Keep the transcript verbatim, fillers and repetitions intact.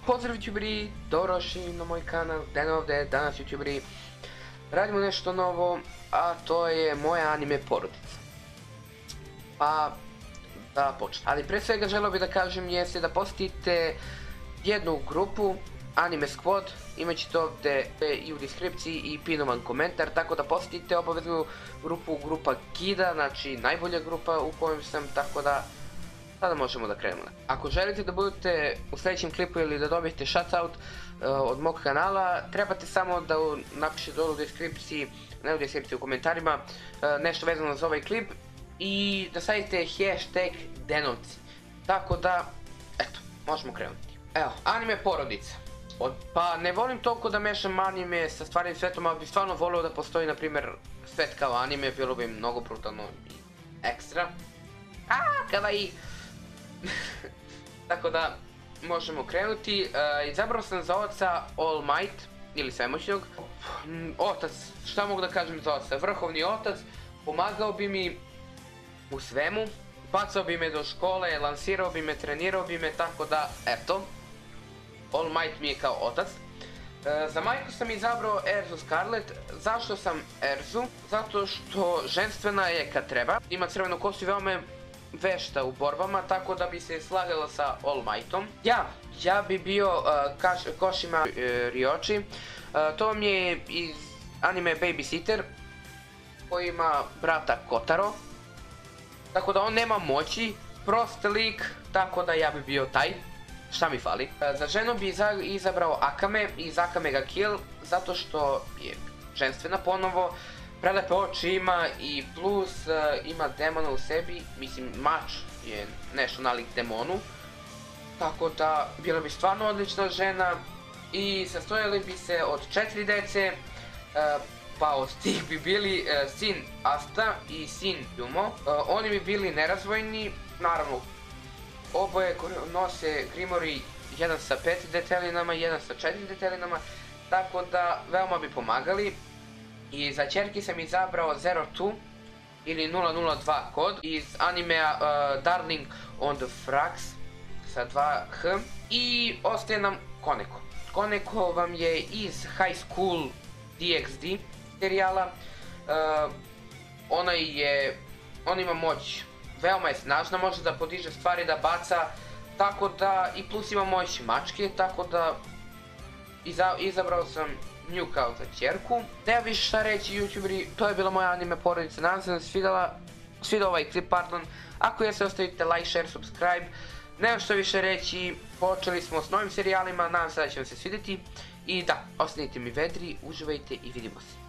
Pozdrav youtuberi, dobrodošli na moj kanal, Dan ovdje, danas youtuberi radimo nešto novo, a to je moja anime porodica. Pa, da počnem. Ali pre svega želeo bih da kažem jeste da posjetite jednu grupu, Anime Squad, imat ćete ovdje i u deskripciji i pinovan komentar, tako da posjetite obaveznu grupu, grupa Kida, znači najbolja grupa u kojem sam, tako da sada možemo da krenemo. Ako želite da budete u sljedećem klipu ili da dobijete shoutout uh, od mog kanala, trebate samo da napišete dole u deskripciji, ne u deskripciji, u komentarima, uh, nešto vezano za ovaj klip i da stavite hashtag Denovci. Tako da, eto, možemo krenuti. Evo, anime porodica. Od, pa ne volim toliko da mešam anime sa stvarnim svetom, ali bih stvarno volio da postoji, na primjer, svet kao anime, bilo bi mnogo brutalno i ekstra. Aaaa, kada i... Tako da, možemo krenuti. Uh, izabrao sam za oca All Might, ili svemoćnog. Otac, šta mogu da kažem za oca? Vrhovni otac, pomagao bi mi u svemu. Bacao bi me do škole, lansirao bi me, trenirao bi me, tako da, eto. All Might mi je kao otac. Uh, za majku sam izabrao Erzu Scarlet. Zašto sam Erzu? Zato što ženstvena je kad treba. Ima crvenu kosu i veoma je vešta u borbama, tako da bi se slagala sa All Mightom. Ja, ja bi bio uh, kaš, Koshima uh, Ryochi. Uh, to vam je iz anime Babysitter, koji ima brata Kotaro. Tako da on nema moći, prost lik, tako da ja bi bio taj. Šta mi fali? Uh, za ženu bi izabrao Akame iz Akame ga Kill, zato što je ženstvena ponovo. Prelepe oči ima i plus uh, ima demona u sebi, mislim mač je nešto nalik demonu. Tako da bila bi stvarno odlična žena i sastojali bi se od četiri dece, uh, pa od tih bi bili uh, sin Asta i sin Yumo. Uh, oni bi bili nerazvojni, naravno oboje nose Grimori, jedan sa pet detelinama, jedan sa četiri detelinama, tako da veoma bi pomagali. I za ćerki sam izabrao zero two ili nula nula dva kod iz animea uh, Darling on the Frags sa dva h. I ostaje nam Koneko. Koneko vam je iz High School D X D serijala. Uh, ona je, ona ima moć, veoma je snažna, može da podiže stvari, da baca, tako da i plus ima moć mačke, tako da iza, izabrao sam nju kao za ćerku. Nema više šta reći youtuberi, to je bila moja anime porodica, nadam se da se svidjela, svidio ovaj klip, pardon. Ako jeste, ostavite like, share, subscribe. Nema što više reći, počeli smo s novim serijalima, nadam se da će vam se svidjeti. I da, ostanite mi vedri, uživajte i vidimo se.